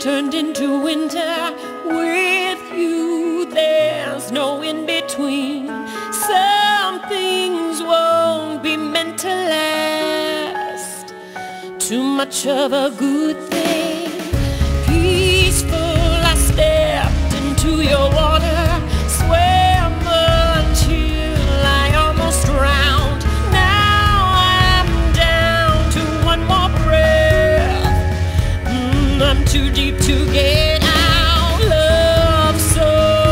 turned into winter. With you there's no in between. Some things won't be meant to last. Too much of a good thing. Peaceful, I stepped into your water, swam until I almost drowned. Now I'm down to one more breath. I'm too deep to get out. Love so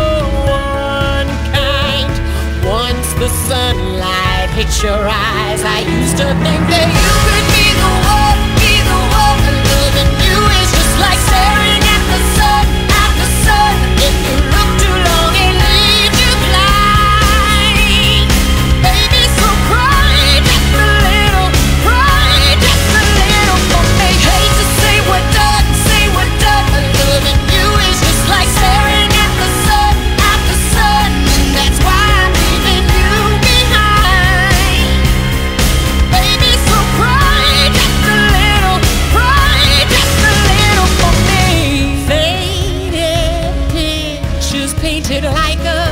unkind. Once the sunlight hits your eyes, I used to think that you could be the one, be the one. Loving you is just like staring at the sun, at the sun. If you look too long, it leaves you blind. Baby, so cry just a little, cry just a little for me. Hate to say we're done, say we're done, but loving you is just like staring at the sun, at the sun. And that's why I'm leaving you behind. Baby, so cry just a little, cry just a little for me. Faded pictures painted like a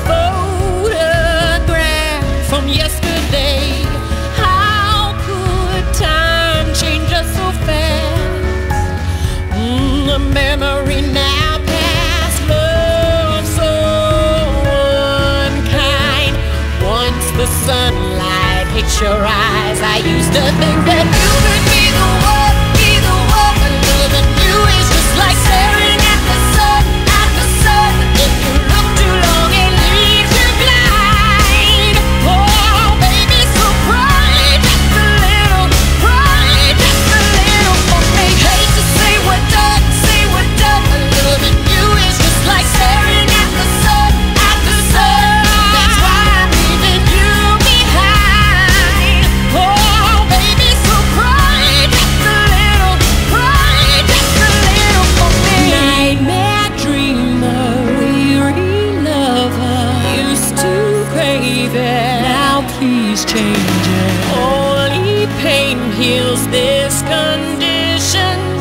photograph from yesterday. How could time change us so fast? A memory now past. Love so unkind. Once the sunlight hits your eyes, I used to think that you could be the one, be the one. But loving you is just like staring at the sun, at the sun. If you look too long, it leaves you blind. Oh, baby, so cry just a little, cry just a little for me. Hate to say we're done, say we're done, but loving you is just like staring at the sun, at the sun. That's why I'm leaving you behind. Oh, baby, so cry just a little, cry just a little for me. Nightmare dreamer, weary lover, used to crave it, now please change it. Only pain heals this condition.